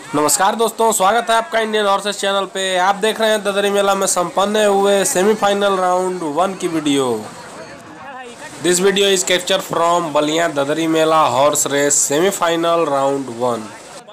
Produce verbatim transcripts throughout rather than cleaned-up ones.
नमस्कार दोस्तों, स्वागत है आपका इंडियन हॉर्सेस चैनल पे। आप देख रहे हैं ददरी मेला में संपन्न हुए सेमीफाइनल राउंड वन की video. This video is capture from Ballia Dadri mela horse race semifinal round one.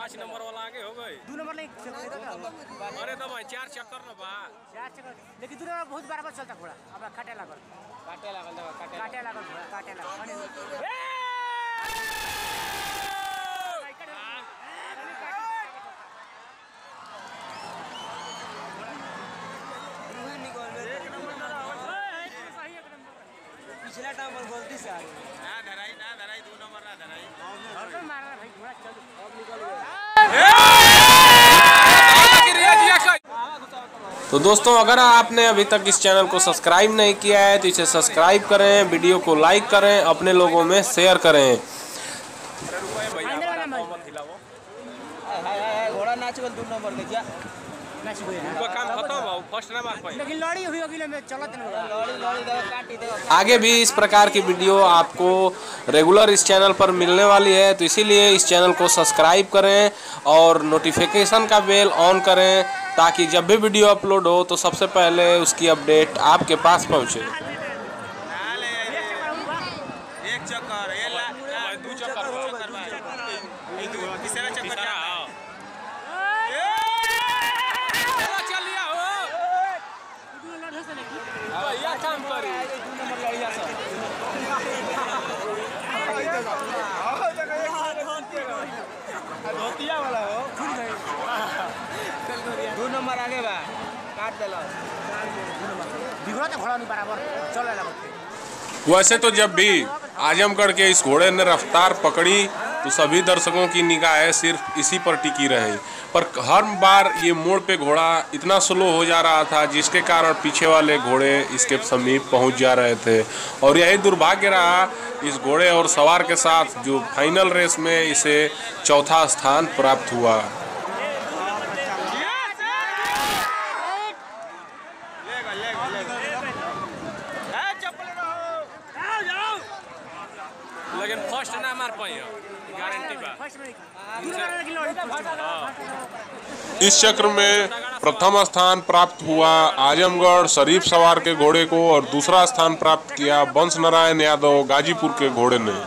पिछला टाइम पर गलती से आ गई ना धराई ना धराई दो नंबर ना धराई और तो मार रहा भाई घोड़ा चल अब निकल गया। तो दोस्तों, अगर आपने अभी तक इस चैनल को सब्सक्राइब नहीं किया है तो इसे सब्सक्राइब करें, वीडियो को लाइक करें, अपने लोगों में शेयर करें। घोड़ा नाच गल दो नंबर के जा काम खत्म हो फर्स्ट ना मार पाई लेकिन लड़ी हुई अगले में चलत नहीं लड़ी लड़ी दे काटी दे। आगे भी इस प्रकार की वीडियो आपको रेगुलर इस चैनल पर मिलने वाली है, तो इसीलिए इस चैनल को सब्सक्राइब करें और नोटिफिकेशन का बेल ऑन करें ताकि जब भी वीडियो अपलोड हो तो सबसे पहले उसकी अपडेट आपके पास पहुंचे। एक चक्कर ये ला दो चक्कर तीसरा चक्कर काम करे दो नंबर लड़िया सब धोतिया वाला हो दो नंबर आगे बा काट देला बिगड़ा तो घोड़ा नहीं बराबर चल लगा। वैसे तो जब भी आजमगढ़ के इस घोड़े ने रफ्तार पकड़ी तो सभी दर्शकों की निगाहें सिर्फ इसी पर टिकी रही, पर हर बार ये मोड़ पे घोड़ा इतना स्लो हो जा रहा था जिसके कारण पीछे वाले घोड़े इसके समीप पहुंच जा रहे थे। और यही दुर्भाग्य रहा इस घोड़े और सवार के साथ जो फाइनल रेस में इसे चौथा स्थान प्राप्त हुआ। लेकिन फर्स्ट ना मार पाई गारंटी बा। इस चक्र में प्रथम स्थान प्राप्त हुआ आजमगढ़ शरीफ सवार के घोड़े को और दूसरा स्थान प्राप्त किया वंश नारायण यादव गाजीपुर के घोड़े ने।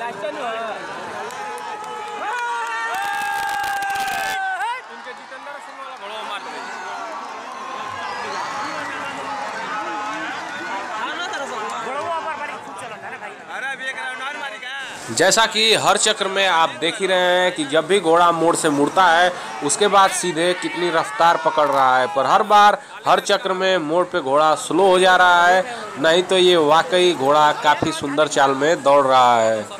जैसा कि हर चक्र में आप देख ही रहे हैं कि जब भी घोड़ा मोड़ से मुड़ता है उसके बाद सीधे कितनी रफ्तार पकड़ रहा है, पर हर बार हर चक्र में मोड़ पे घोड़ा स्लो हो जा रहा है, नहीं तो ये वाकई घोड़ा काफ़ी सुंदर चाल में दौड़ रहा है।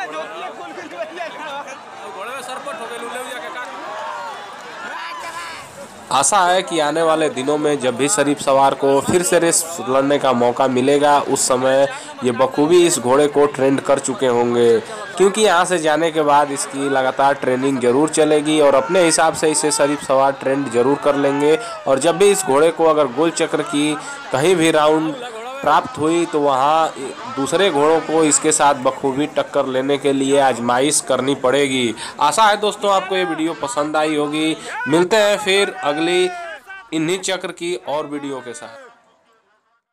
आशा है कि आने वाले दिनों में जब भी शरीफ सवार को फिर से रेस लड़ने का मौका मिलेगा उस समय ये बखूबी इस घोड़े को ट्रेंड कर चुके होंगे, क्योंकि यहाँ से जाने के बाद इसकी लगातार ट्रेनिंग जरूर चलेगी और अपने हिसाब से इसे शरीफ सवार ट्रेंड जरूर कर लेंगे। और जब भी इस घोड़े को अगर गोल चक्र की कहीं भी राउंड प्राप्त हुई तो वहाँ दूसरे घोड़ों को इसके साथ बखूबी टक्कर लेने के लिए आजमाइश करनी पड़ेगी। आशा है दोस्तों आपको ये वीडियो पसंद आई होगी। मिलते हैं फिर अगली इन्हीं चक्र की और वीडियो के साथ।